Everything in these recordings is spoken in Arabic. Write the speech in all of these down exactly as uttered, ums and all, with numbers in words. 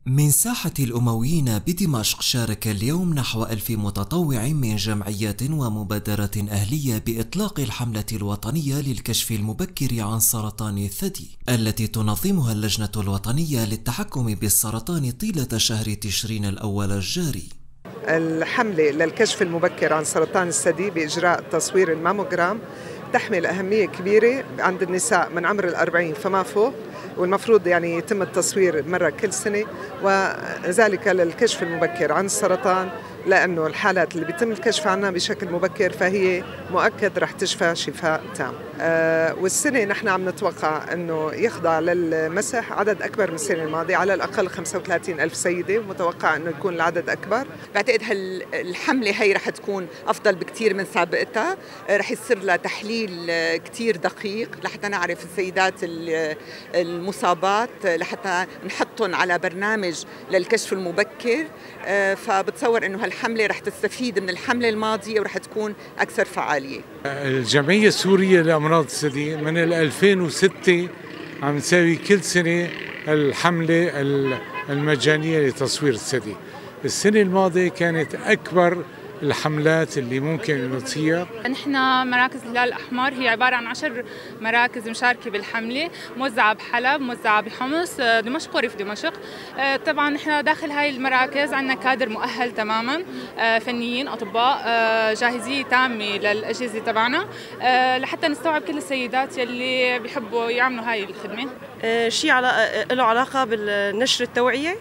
من ساحة الأمويين بدمشق شارك اليوم نحو ألف متطوع من جمعيات ومبادرات أهلية بإطلاق الحملة الوطنية للكشف المبكر عن سرطان الثدي التي تنظمها اللجنة الوطنية للتحكم بالسرطان طيلة شهر تشرين الأول الجاري. الحملة للكشف المبكر عن سرطان الثدي بإجراء تصوير الماموغرام تحمل أهمية كبيرة عند النساء من عمر الأربعين فما فوق، والمفروض يعني يتم التصوير مرة كل سنة، وذلك للكشف المبكر عن السرطان، لأنه الحالات اللي بيتم الكشف عنها بشكل مبكر فهي مؤكد رح تشفى شفاء تام. آه والسنة نحن عم نتوقع أنه يخضع للمسح عدد أكبر من السنة الماضية، على الأقل خمسة وثلاثين ألف سيدة، ومتوقع أنه يكون العدد أكبر. بعتقد هالحملة هي رح تكون أفضل بكتير من سابقتها، رح يصير لها تحليل كتير دقيق لحتى نعرف السيدات المصابات، لحتى نحطهم على برنامج للكشف المبكر. فبتصور أنه هالحملة رح تستفيد من الحملة الماضية ورح تكون أكثر فعالية. الجمعية السورية لأمراض الثدي من ألفين وستة عم تساوي كل سنة الحملة المجانية لتصوير الثدي. السنة الماضية كانت أكبر الحملات اللي ممكن انه تصير. نحن مراكز الهلال الأحمر هي عبارة عن عشر مراكز مشاركة بالحملة، موزعة بحلب، موزعة بحمص، دمشق وريف دمشق. طبعا نحن داخل هاي المراكز عندنا كادر مؤهل تماما، فنيين أطباء، جاهزية تامة للأجهزة تبعنا لحتى نستوعب كل السيدات يلي بيحبوا يعملوا هاي الخدمة. شيء له علاقة بالنشر التوعية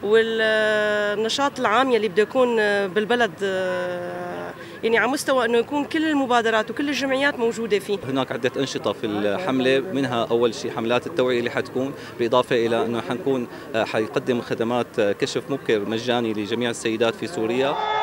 والنشاط العام يلي بده يكون بالبلد، يعني على مستوى انه يكون كل المبادرات وكل الجمعيات موجوده فيه. هناك عده انشطه في الحمله، منها اول شيء حملات التوعيه اللي حتكون، بالاضافه الى انه حنكون حيقدم خدمات كشف مبكر مجاني لجميع السيدات في سوريا.